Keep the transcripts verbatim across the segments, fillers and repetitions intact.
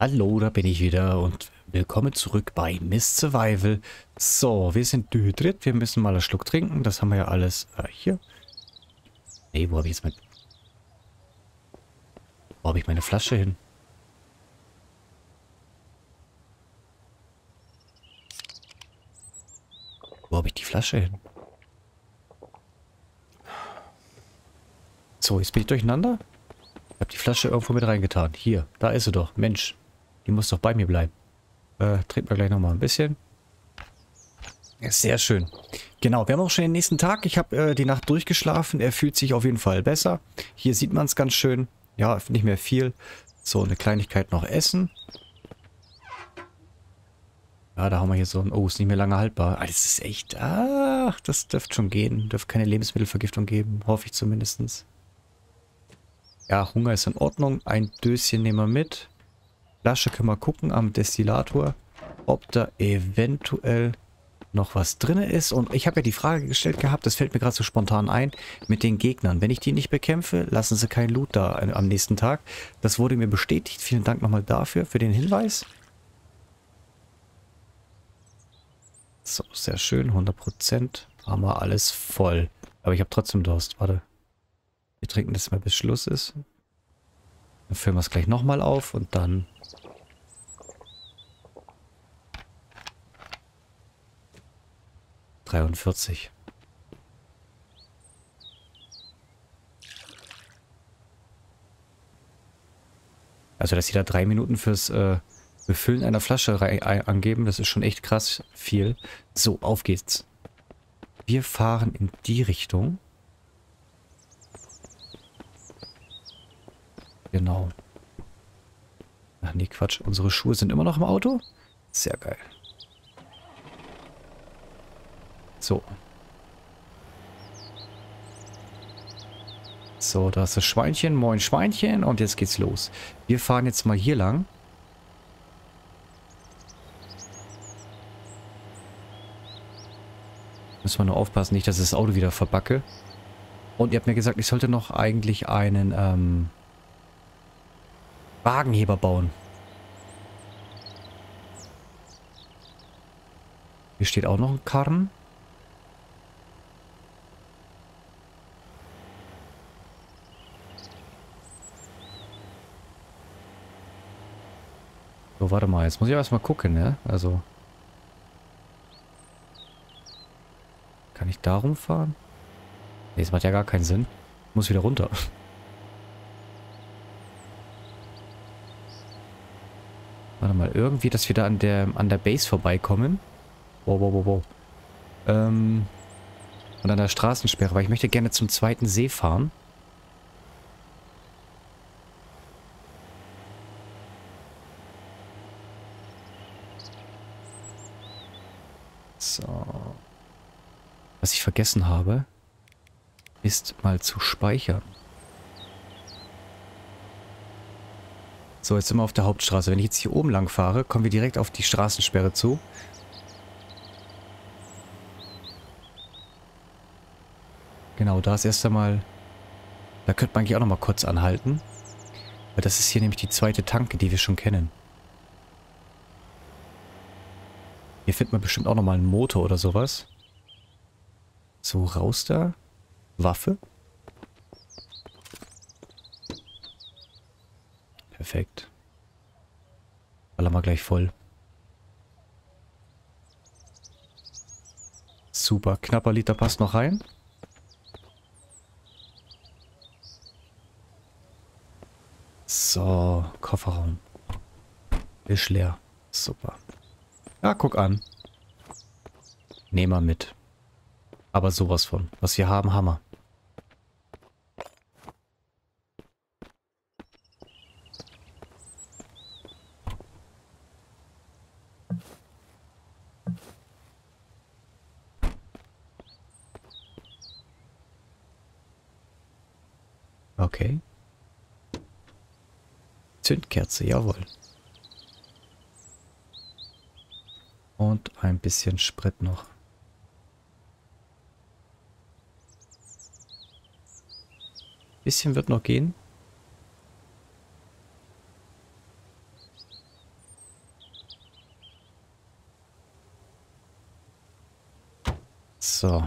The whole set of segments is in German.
Hallo, da bin ich wieder und willkommen zurück bei Mist Survival. So, wir sind dehydriert, wir müssen mal einen Schluck trinken. Das haben wir ja alles äh, hier. Nee, wo habe ich jetzt mein... Wo habe ich meine Flasche hin? Wo habe ich die Flasche hin? So, jetzt bin ich durcheinander. Ich habe die Flasche irgendwo mit reingetan. Hier, da ist sie doch. Mensch, die muss doch bei mir bleiben. Äh, trinken wir gleich nochmal ein bisschen. Ja, sehr schön. Genau, wir haben auch schon den nächsten Tag. Ich habe äh, die Nacht durchgeschlafen. Er fühlt sich auf jeden Fall besser. Hier sieht man es ganz schön. Ja, nicht mehr viel. So, eine Kleinigkeit noch essen. Ja, da haben wir hier so ein... Oh, ist nicht mehr lange haltbar. Ah, das ist echt... Ach, das dürfte schon gehen. Dürfte keine Lebensmittelvergiftung geben. Hoffe ich zumindest. Ja, Hunger ist in Ordnung. Ein Döschen nehmen wir mit. Flasche können wir gucken am Destillator, ob da eventuell noch was drin ist. Und ich habe ja die Frage gestellt gehabt, das fällt mir gerade so spontan ein, mit den Gegnern. Wenn ich die nicht bekämpfe, lassen sie kein Loot da am nächsten Tag. Das wurde mir bestätigt. Vielen Dank nochmal dafür, für den Hinweis. So, sehr schön. hundert Prozent haben wir alles voll. Aber ich habe trotzdem Durst. Warte. Wir trinken das mal bis Schluss ist. Dann füllen wir es gleich nochmal auf und dann... dreiundvierzig. Also, dass sie da drei Minuten fürs äh, Befüllen einer Flasche rei- angeben, das ist schon echt krass viel. So, auf geht's. Wir fahren in die Richtung. Genau. Ach nee, Quatsch. Unsere Schuhe sind immer noch im Auto? Sehr geil. So. So, da ist das Schweinchen. Moin Schweinchen. Und jetzt geht's los. Wir fahren jetzt mal hier lang. Müssen wir nur aufpassen, nicht, dass ich das Auto wieder verbacke. Und ihr habt mir gesagt, ich sollte noch eigentlich einen ähm, Wagenheber bauen. Hier steht auch noch ein Karren. So, warte mal. Jetzt muss ich erstmal gucken, ne? Also. Kann ich da rumfahren? Ne, das macht ja gar keinen Sinn. Ich muss wieder runter. Warte mal. Irgendwie, dass wir da an der, an der Base vorbeikommen. Wow, wow, wow, wow. Ähm. Und an der Straßensperre, weil ich möchte gerne zum zweiten See fahren. So. Was ich vergessen habe, ist mal zu speichern. So, jetzt sind wir auf der Hauptstraße. Wenn ich jetzt hier oben lang fahre, kommen wir direkt auf die Straßensperre zu. Genau, da ist erst einmal... Da könnte man eigentlich auch nochmal kurz anhalten. Weil das ist hier nämlich die zweite Tanke, die wir schon kennen. Hier findet man bestimmt auch nochmal einen Motor oder sowas. So, raus da. Waffe. Perfekt. Ballern wir gleich voll. Super, knapper Liter passt noch rein. So, Kofferraum. Ist leer. Super. Ja, guck an. Nehmen wir mit. Aber sowas von. Was wir haben, Hammer. Okay. Zündkerze, jawohl. Und ein bisschen Sprit noch. Bisschen wird noch gehen. So.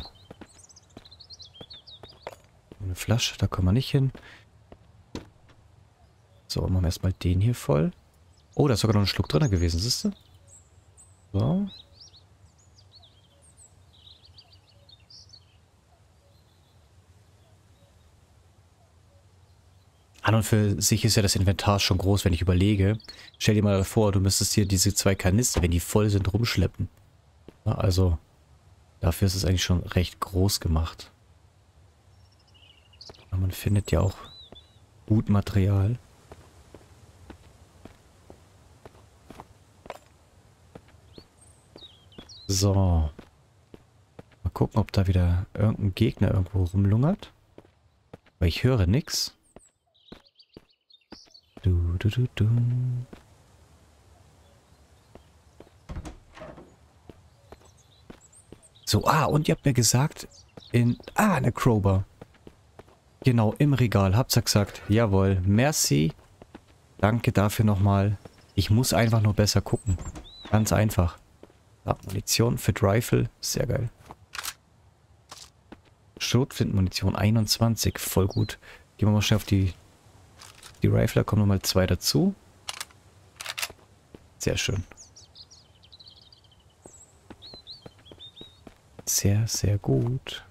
Eine Flasche, da kommen wir nicht hin. So, machen wir erstmal den hier voll. Oh, da ist sogar noch ein Schluck drin gewesen, siehst du? So. An und für sich ist ja das Inventar schon groß, wenn ich überlege. Stell dir mal vor, du müsstest hier diese zwei Kanister, wenn die voll sind, rumschleppen. Ja, also, dafür ist es eigentlich schon recht groß gemacht. Aber man findet ja auch gut Material. So. Mal gucken, ob da wieder irgendein Gegner irgendwo rumlungert. Weil ich höre nichts. Du, du, du, du. So, ah, und ihr habt mir gesagt, in... Ah, eine Crowbar. Genau, im Regal. Habt's ja gesagt. Jawohl. Merci. Danke dafür nochmal. Ich muss einfach nur besser gucken. Ganz einfach. Ja, Munition für Rifle. Sehr geil. Schrotflintenmunition einundzwanzig. Voll gut. Gehen wir mal schnell auf die... Die Rifle. Da kommen nochmal zwei dazu. Sehr schön. Sehr, sehr gut.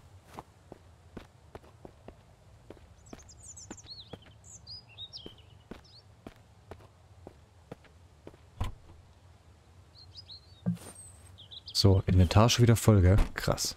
So, Inventar schon wieder voll, gell? Krass.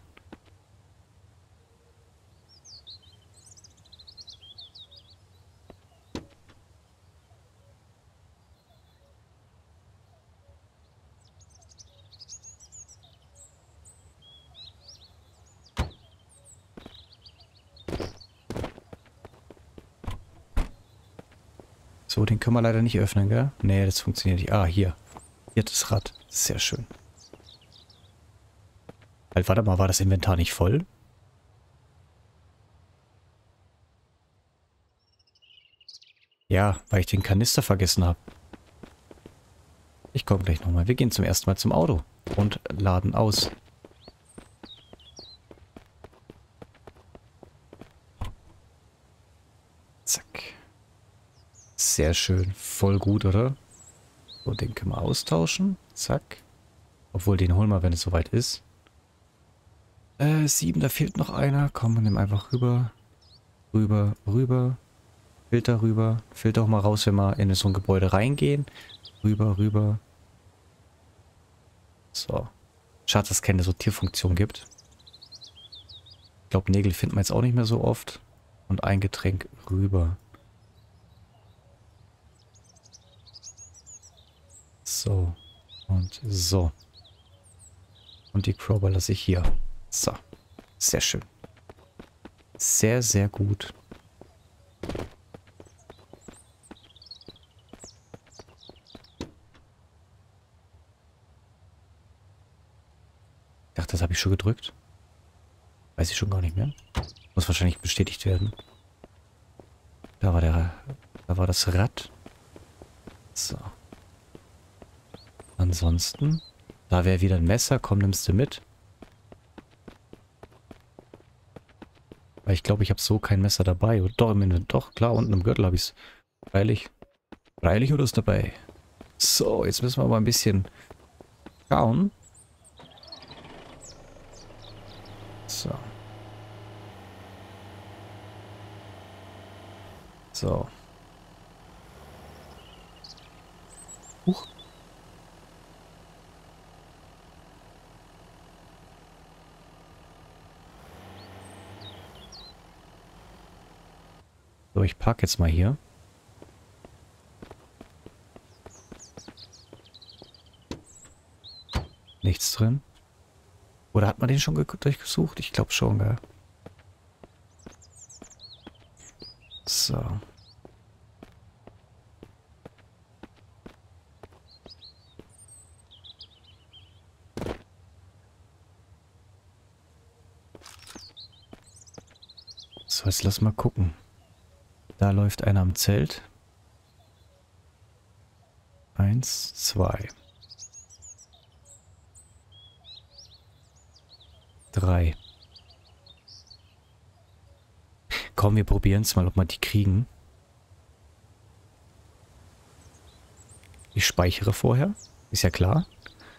So, den können wir leider nicht öffnen, gell? Nee, das funktioniert nicht. Ah, hier. Hier das Rad. Sehr schön. Halt, warte mal, war das Inventar nicht voll? Ja, weil ich den Kanister vergessen habe. Ich komme gleich nochmal. Wir gehen zum ersten Mal zum Auto und laden aus. Zack. Sehr schön. Voll gut, oder? So, den können wir austauschen. Zack. Obwohl, den holen wir, wenn es soweit ist. Äh, sieben, da fehlt noch einer. Komm, nimm einfach rüber. Rüber, rüber. Filter rüber. Filter auch mal raus, wenn wir in so ein Gebäude reingehen. Rüber, rüber. So. Schade, dass es keine Sortierfunktion gibt. Ich glaube, Nägel finden wir jetzt auch nicht mehr so oft. Und ein Getränk rüber. So. Und so. Und die Crowbar lasse ich hier. So. Sehr schön. Sehr, sehr gut. Ich dachte, das habe ich schon gedrückt. Weiß ich schon gar nicht mehr. Muss wahrscheinlich bestätigt werden. Da war der... Da war das Rad. So. Ansonsten... Da wäre wieder ein Messer. Komm, nimmst du mit. Weil ich glaube, ich habe so kein Messer dabei. Oder doch, im doch, klar, unten im Gürtel habe ich es. Freilich. Freilich oder ist dabei? So, jetzt müssen wir aber ein bisschen schauen. So. So. Huch. So, ich parke jetzt mal hier. Nichts drin. Oder hat man den schon durchgesucht? Ich glaube schon, gell? So. So, jetzt lass mal gucken. Da läuft einer am Zelt. Eins, zwei. Drei. Komm, wir probieren es mal, ob wir die kriegen. Ich speichere vorher. Ist ja klar.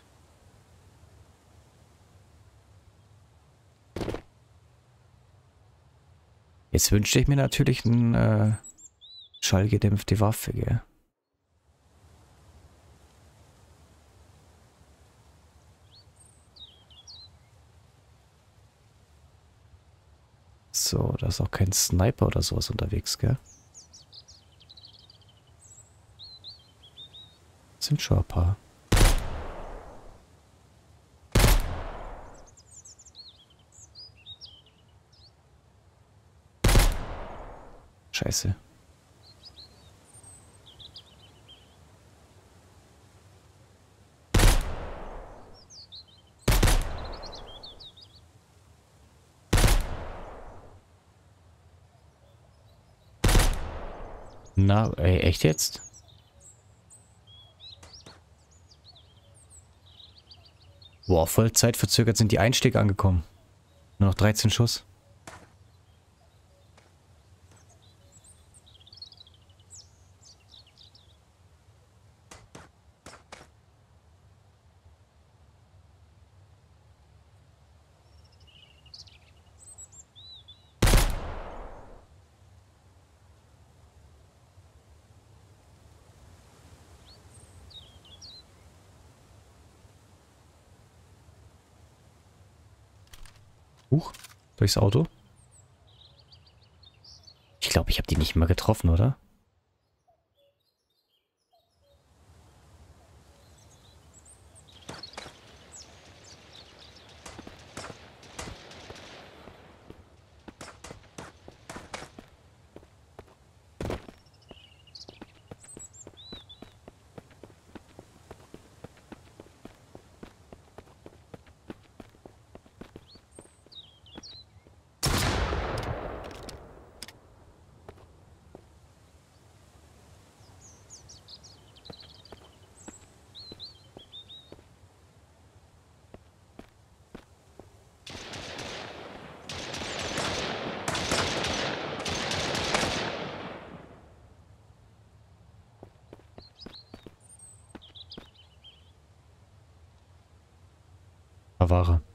Jetzt wünschte ich mir natürlich eine äh, schallgedämpfte Waffe, gell? So, da ist auch kein Sniper oder sowas unterwegs, gell? Sind schon ein paar. Scheiße. Na, ey, echt jetzt? Boah, voll zeitverzögert sind die Einstiege angekommen. Nur noch dreizehn Schuss. Huch, durchs Auto. Ich glaube, ich habe die nicht mal getroffen, oder? Da war er.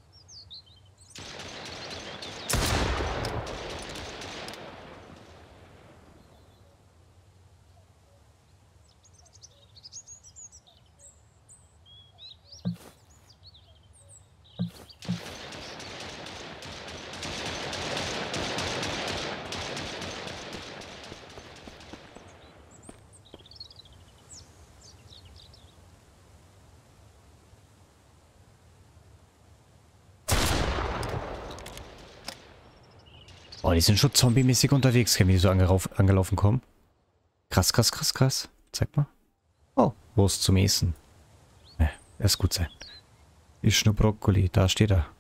Oh, die sind schon zombie-mäßig unterwegs, wenn die so angerauf, angelaufen kommen. Krass, krass, krass, krass. Zeig mal. Oh, Wurst zum Essen. Ne, das ist gut sein. Ist nur Brokkoli, da steht er.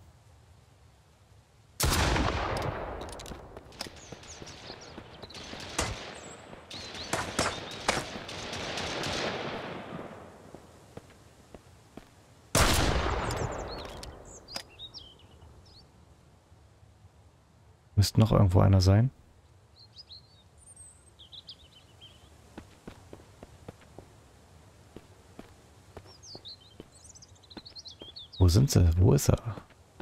Müsste noch irgendwo einer sein. Wo sind sie? Wo ist er?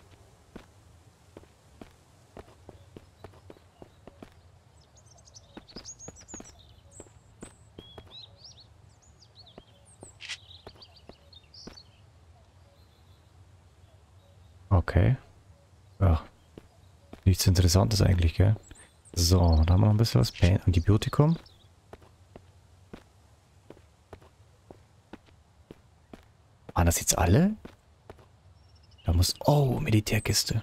Okay. Ja. Nichts Interessantes eigentlich, gell? So, da haben wir noch ein bisschen was. Pain Antibiotikum. Waren das jetzt alle? Da muss... Oh, Militärkiste.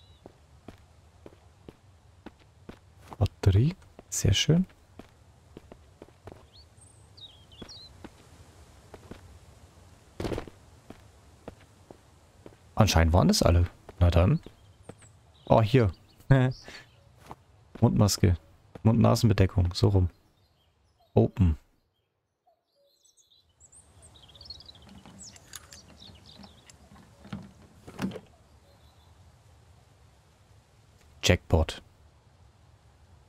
Batterie. Sehr schön. Anscheinend waren das alle. Na dann. Oh, hier. Mundmaske. Mund-Nasen-Bedeckung. So rum. Open. Jackpot.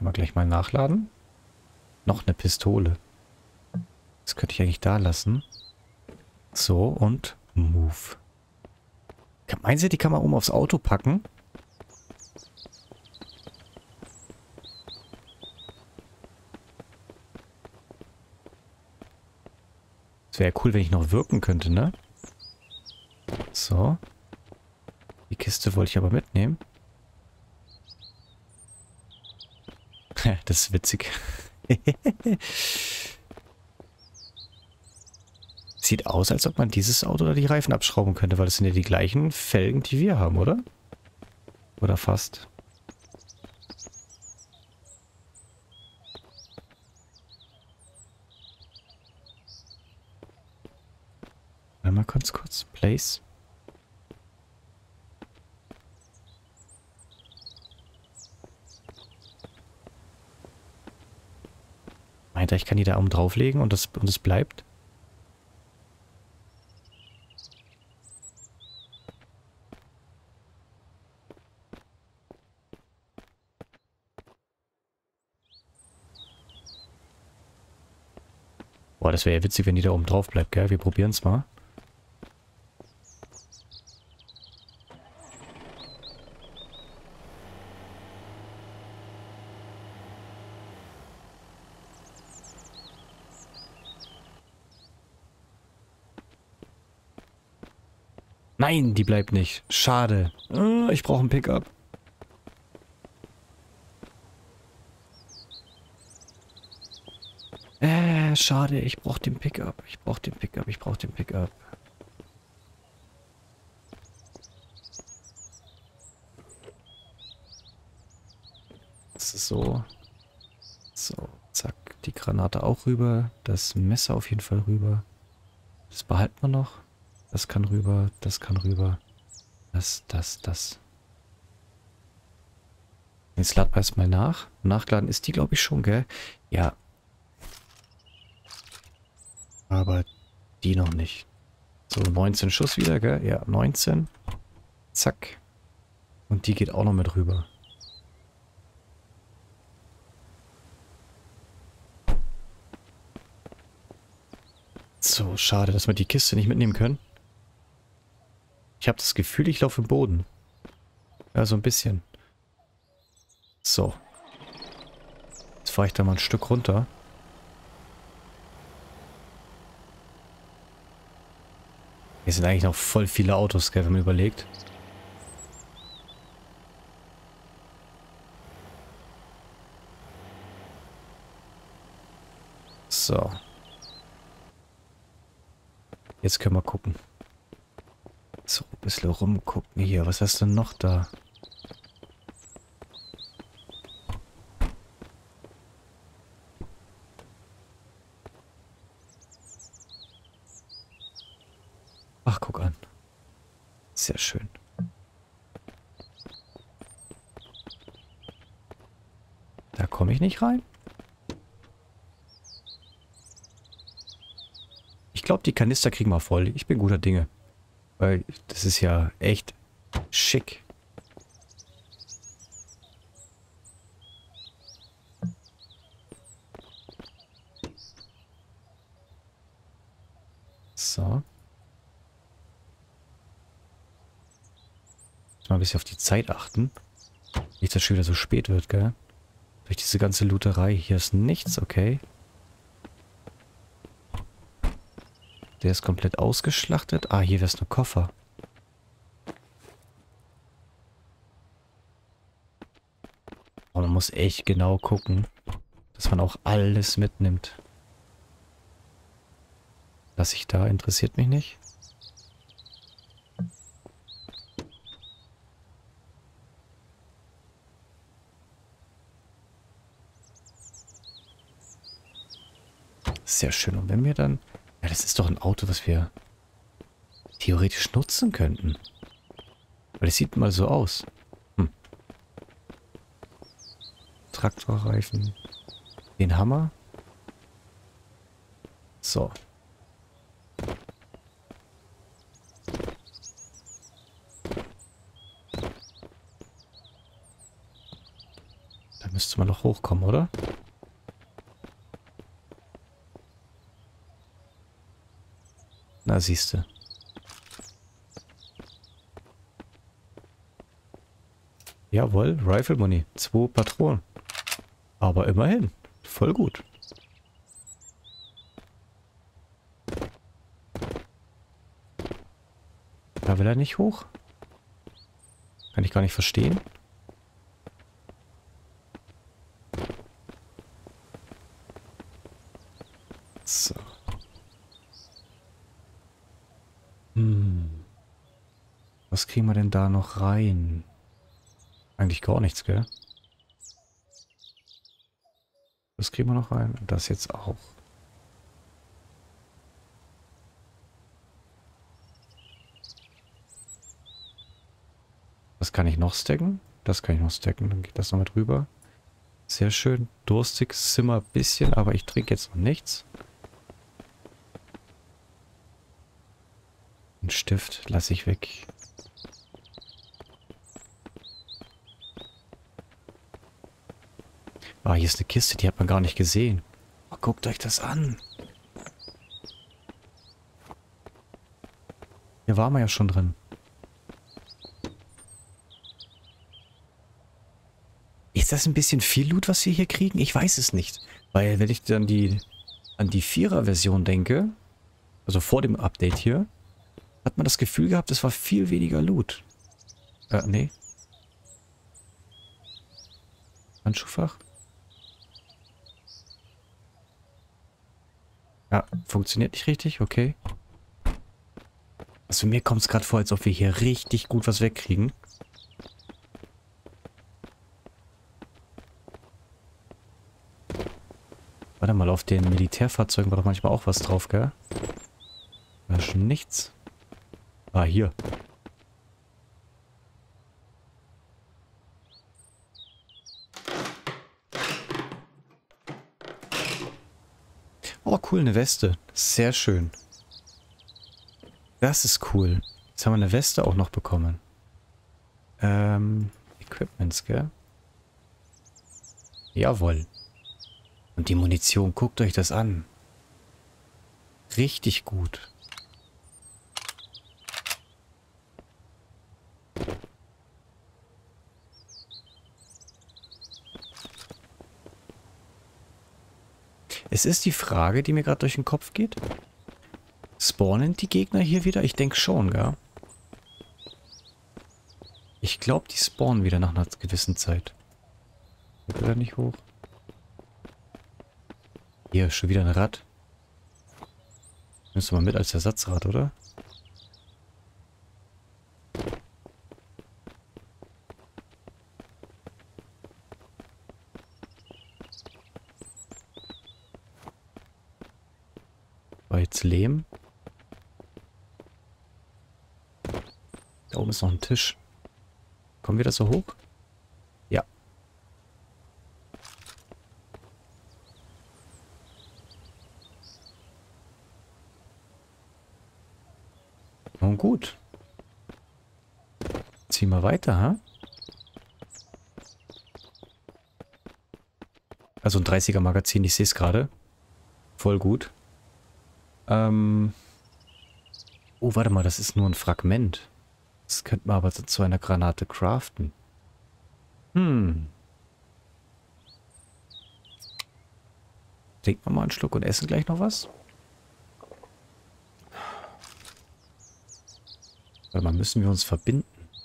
Können wir gleich mal nachladen. Noch eine Pistole. Das könnte ich eigentlich da lassen. So, und Move. Meinen Sie, die kann man oben aufs Auto packen? Das wäre ja cool, wenn ich noch wirken könnte, ne? So. Die Kiste wollte ich aber mitnehmen. Das ist witzig. Sieht aus, als ob man dieses Auto oder die Reifen abschrauben könnte, weil das sind ja die gleichen Felgen, die wir haben, oder? Oder fast. Mal kurz, kurz. Place. Meint er, ich kann die da oben drauflegen und das und es bleibt? Boah, das wäre ja witzig, wenn die da oben drauf bleibt, gell? Wir probieren es mal. Nein, die bleibt nicht. Schade. Äh, ich brauche ein Pickup. Äh, schade. Ich brauche den Pickup. Ich brauche den Pickup. Ich brauche den Pickup. Das ist so. So, zack. Die Granate auch rüber. Das Messer auf jeden Fall rüber. Das behalten wir noch. Das kann rüber. Das kann rüber. Das, das, das. Jetzt laden wir erstmal nach. Nachgeladen ist die, glaube ich, schon, gell? Ja. Aber die noch nicht. So, neunzehn Schuss wieder, gell? Ja, neunzehn. Zack. Und die geht auch noch mit rüber. So, schade, dass wir die Kiste nicht mitnehmen können. Ich habe das Gefühl, ich laufe im Boden. Ja, so ein bisschen. So. Jetzt fahre ich da mal ein Stück runter. Hier sind eigentlich noch voll viele Autos, gell, wenn man überlegt. So. Jetzt können wir gucken. So, ein bisschen rumgucken hier. Was hast du denn noch da? Ach, guck an. Sehr schön. Da komme ich nicht rein. Ich glaube, die Kanister kriegen wir voll. Ich bin guter Dinge. Weil das ist ja echt schick. So. Mal ein bisschen auf die Zeit achten. Nicht, dass es schon wieder so spät wird, gell? Durch diese ganze Looterei. Hier ist nichts, okay. Der ist komplett ausgeschlachtet. Ah, hier wäre es nur Koffer. Oh, man muss echt genau gucken, dass man auch alles mitnimmt. Was ich da interessiert mich nicht. Sehr schön. Und wenn wir dann... Ja, das ist doch ein Auto, was wir theoretisch nutzen könnten. Weil es sieht mal so aus. Hm. Traktorreifen. Den Hammer. So. Da müsste man noch noch hochkommen, oder? Na, siehste. Jawohl, Rifle Money. Zwei Patronen. Aber immerhin. Voll gut. Da will er nicht hoch. Kann ich gar nicht verstehen. So. Hm. Was kriegen wir denn da noch rein? Eigentlich gar nichts, gell? Das kriegen wir noch rein. Und das jetzt auch. Was kann ich noch stacken? Das kann ich noch stacken. Dann geht das noch mit rüber. Sehr schön. Durstig Zimmer ein bisschen, aber ich trinke jetzt noch nichts. Ein Stift lasse ich weg. Ah, hier ist eine Kiste, die hat man gar nicht gesehen. Oh, guckt euch das an. Hier waren wir ja schon drin. Ist das ein bisschen viel Loot, was wir hier kriegen? Ich weiß es nicht. Weil wenn ich dann die an die Vierer-Version denke, also vor dem Update hier, hat man das Gefühl gehabt, es war viel weniger Loot. Äh, nee. Handschuhfach. Ja, funktioniert nicht richtig, okay. Also mir kommt es gerade vor, als ob wir hier richtig gut was wegkriegen. Warte mal, auf den Militärfahrzeugen war doch manchmal auch was drauf, gell? Da ist schon nichts. Ah, hier. Oh, cool, eine Weste. Sehr schön. Das ist cool. Jetzt haben wir eine Weste auch noch bekommen. Ähm, Equipments, gell? Jawohl. Und die Munition, guckt euch das an. Richtig gut. Es ist die Frage, die mir gerade durch den Kopf geht. Spawnen die Gegner hier wieder? Ich denke schon, gell? Ich glaube, die spawnen wieder nach einer gewissen Zeit. Geht er nicht hoch? Hier, schon wieder ein Rad. Nimmst du mal mit als Ersatzrad, oder? War jetzt Lehm. Da oben ist noch ein Tisch. Kommen wir da so hoch? Ja. Nun gut. Ziehen wir weiter, ha? Also ein dreißiger Magazin, ich sehe es gerade. Voll gut. Ähm. Oh, warte mal, das ist nur ein Fragment. Das könnte man aber zu einer Granate craften. Hm. Trinken wir mal einen Schluck und essen gleich noch was? Warte mal, müssen wir uns verbinden?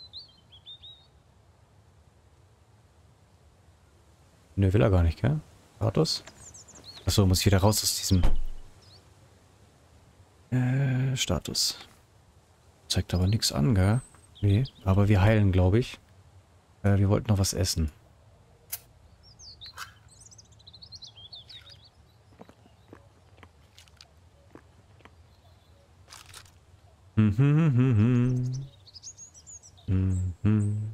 Nö, will er gar nicht, gell? Status? Achso, muss ich wieder raus aus diesem... Äh, Status. Zeigt aber nichts an, gell? Nee, aber wir heilen, glaube ich. Äh, wir wollten noch was essen. Mhm, mhm, mhm. Mhm.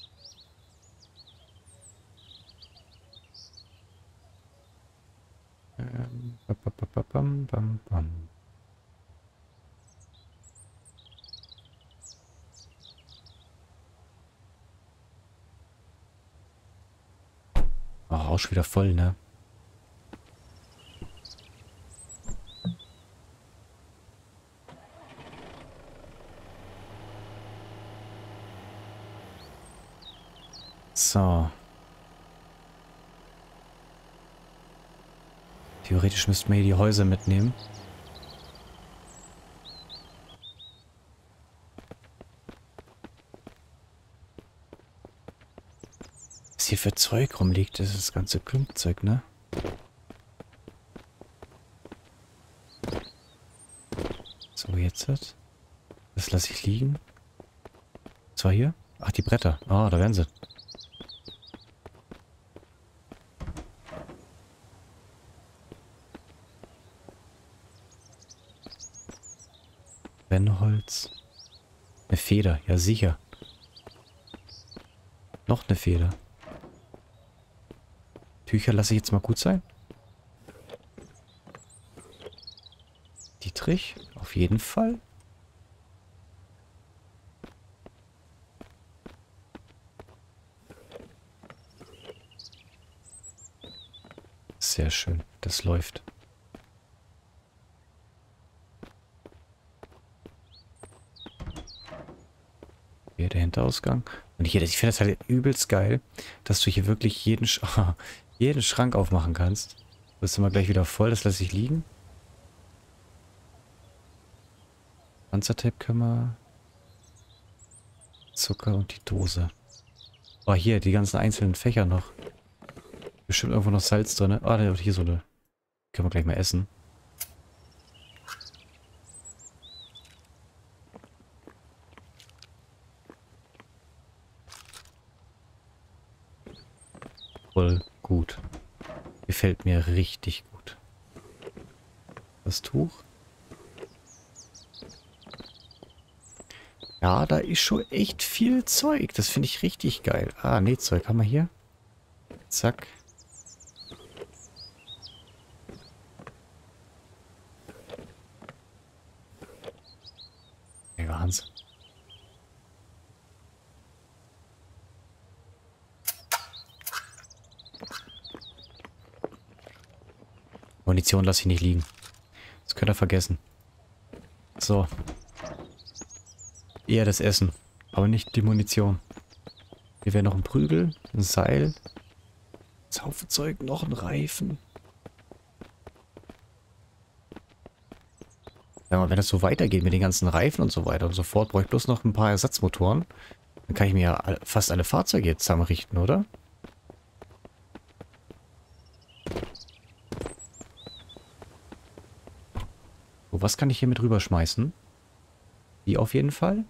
Ähm, bam, bam, bam, bam, bam. Oh, auch schon wieder voll, ne? So. Theoretisch müssten wir hier die Häuser mitnehmen. Was hier für Zeug rumliegt, das ist das ganze Klumpzeug, ne? So, jetzt das. Das lasse ich liegen. Was war hier? Ach, die Bretter. Ah, da werden sie. Brennholz. Eine Feder, ja sicher. Noch eine Feder. Tücher lasse ich jetzt mal gut sein. Dietrich, auf jeden Fall. Sehr schön, das läuft. Hier der Hinterausgang. Und hier, ich finde das halt übelst geil, dass du hier wirklich jeden, Sch jeden Schrank aufmachen kannst. Das ist immer gleich wieder voll, das lasse ich liegen. Panzertape können wir. Zucker und die Dose. Oh, hier, die ganzen einzelnen Fächer noch. Bestimmt irgendwo noch Salz drin. Ah, da hier so eine. Können wir gleich mal essen. Voll gut. Gefällt mir richtig gut. Das Tuch. Ja, da ist schon echt viel Zeug. Das finde ich richtig geil. Ah, Nähzeug haben wir hier. Zack. Ey, Wahnsinn. Munition lasse ich nicht liegen. Das könnt ihr vergessen. So. Eher das Essen, aber nicht die Munition. Hier wäre noch ein Prügel, ein Seil, ein Haufen Zeug, noch ein Reifen. Ja, wenn das so weitergeht mit den ganzen Reifen und so weiter und so fort, brauche ich bloß noch ein paar Ersatzmotoren. Dann kann ich mir ja fast alle Fahrzeuge jetzt zusammenrichten, oder? So, was kann ich hier mit rüberschmeißen? Die auf jeden Fall.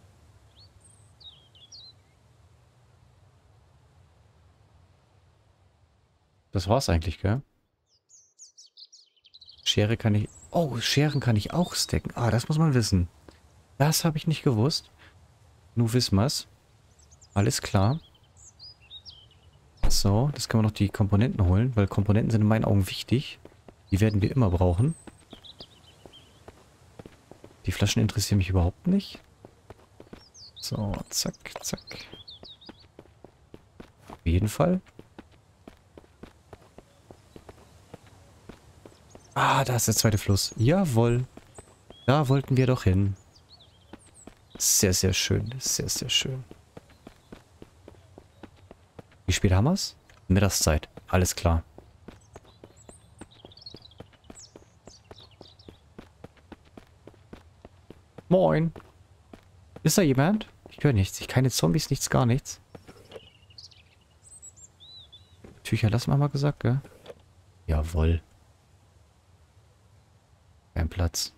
Das war's eigentlich, gell? Schere kann ich... Oh, Scheren kann ich auch stacken. Ah, das muss man wissen. Das habe ich nicht gewusst. Nun wissen wir's. Alles klar. So, das können wir noch die Komponenten holen, weil Komponenten sind in meinen Augen wichtig. Die werden wir immer brauchen. Die Flaschen interessieren mich überhaupt nicht. So, zack, zack. Auf jeden Fall. Ah, da ist der zweite Fluss. Jawohl. Da wollten wir doch hin. Sehr, sehr schön. Sehr, sehr schön. Wie spät haben wir es? Mittagszeit. Alles klar. Moin. Ist da jemand? Ich höre nichts. Ich keine Zombies, nichts, gar nichts. Tücher lassen wir mal gesagt, gell? Jawohl. Kein Platz.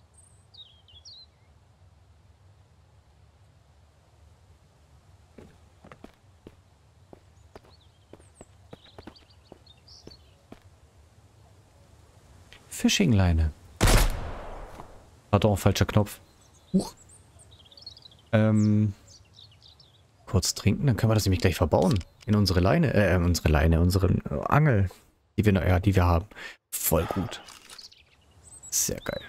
Fishingleine. Pardon, falscher Knopf. Huch. Ähm. Kurz trinken, dann können wir das nämlich gleich verbauen. In unsere Leine, äh, unsere Leine, unseren äh, Angel, die wir, ja, die wir haben. Voll gut. Sehr geil.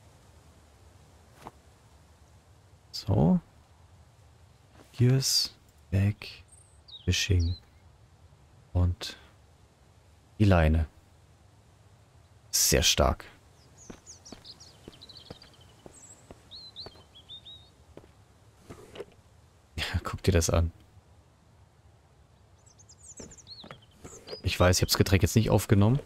So. Hier ist Back Fishing. Und Die Leine. Sehr stark. Ja, guck dir das an. Ich weiß, ich habe das Getränk jetzt nicht aufgenommen.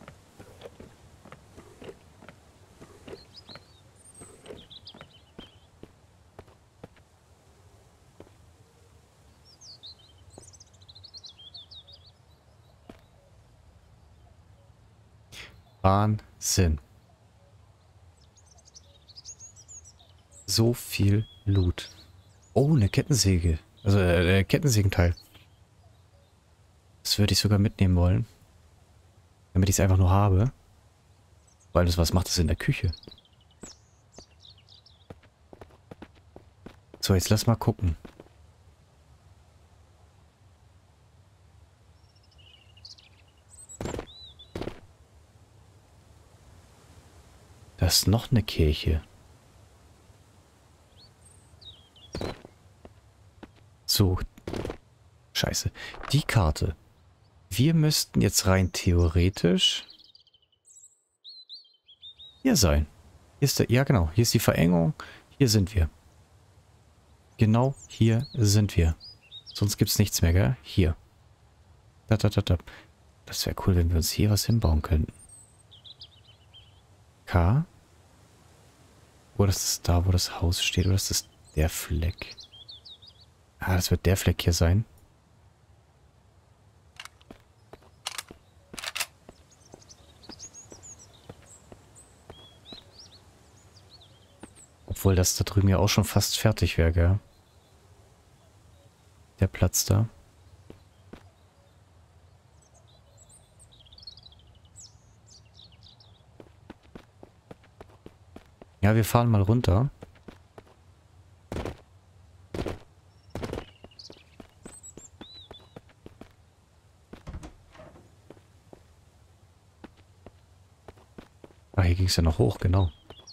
Wahnsinn. So viel Loot. Oh, eine Kettensäge. Also, äh, äh, Kettensägenteil. Das würde ich sogar mitnehmen wollen. Damit ich es einfach nur habe. Weil das, was macht das in der Küche? So, jetzt lass mal gucken. Da ist noch eine Kirche. So. Scheiße. Die Karte. Wir müssten jetzt rein theoretisch hier sein. Hier ist der, ja genau, hier ist die Verengung. Hier sind wir. Genau hier sind wir. Sonst gibt es nichts mehr, gell? Hier. Da, da, da, da. Das wäre cool, wenn wir uns hier was hinbauen könnten. K. Oder ist das da, wo das Haus steht? Oder ist das der Fleck? Ah, das wird der Fleck hier sein. Obwohl das da drüben ja auch schon fast fertig wäre, gell? Der Platz da. Ja, wir fahren mal runter. Ah, hier ging es ja noch hoch, genau.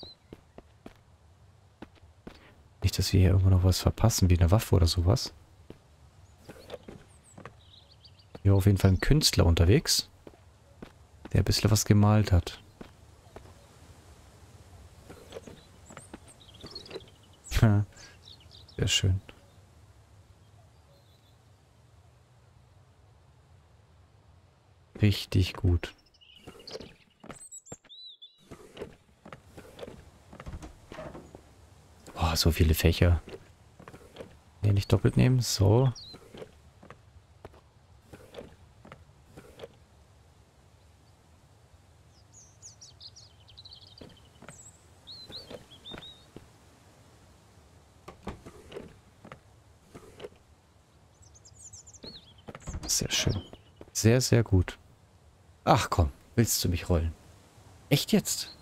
Nicht, dass wir hier irgendwo noch was verpassen, wie eine Waffe oder sowas. Hier auf jeden Fall ein Künstler unterwegs, der ein bisschen was gemalt hat. Sehr schön. Richtig gut. Oh, so viele Fächer. Nee, nicht doppelt nehmen. So. Sehr schön. Sehr, sehr gut. Ach komm, willst du mich rollen? Echt jetzt?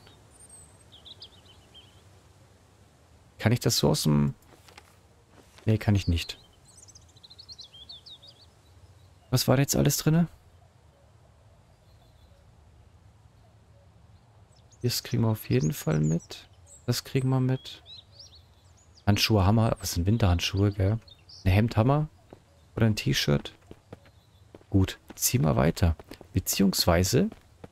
Kann ich das so aus dem... Nee, kann ich nicht. Was war da jetzt alles drin? Das kriegen wir auf jeden Fall mit. Das kriegen wir mit. Handschuhe haben wir. Was sind Winterhandschuhe, gell? Ein Hemd haben wir. Oder ein T-Shirt. Gut, ziehen wir weiter. Beziehungsweise...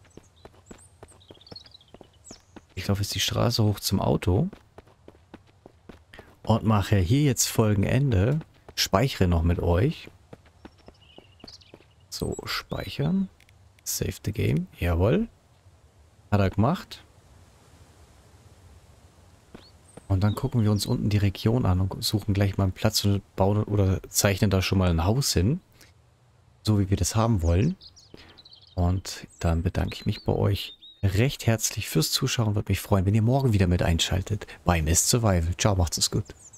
Ich laufe jetzt die Straße hoch zum Auto. Und mache hier jetzt Folgenende. Speichere noch mit euch. So, speichern. Save the game. Jawohl. Hat er gemacht. Und dann gucken wir uns unten die Region an und suchen gleich mal einen Platz und bauen oder zeichnen da schon mal ein Haus hin. So wie wir das haben wollen. Und dann bedanke ich mich bei euch recht herzlich fürs Zuschauen. Würde mich freuen, wenn ihr morgen wieder mit einschaltet bei Mist Survival. Ciao, macht's es gut.